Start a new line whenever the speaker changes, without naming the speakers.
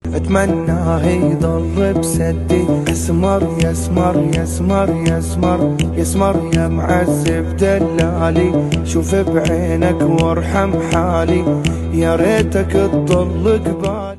اتمناه يضل بسدي. اسمر يسمر يسمر يسمر يسمر يا معذب دلالي، شوف بعينك وارحم حالي، يا ريتك تضل قبالي.